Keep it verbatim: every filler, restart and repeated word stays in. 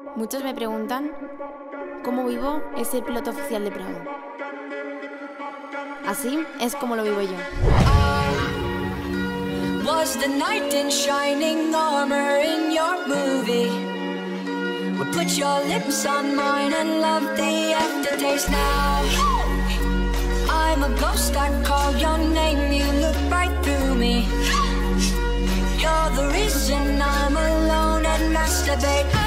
Muchos me preguntan cómo vivo ese piloto oficial de Prado. Así es como lo vivo yo. Was the knight in shining armor in your movie? Would put your lips on mine and love the aftertaste now. I'm a ghost, I call your name, you look right through me. You're the reason I'm alone and masturbate.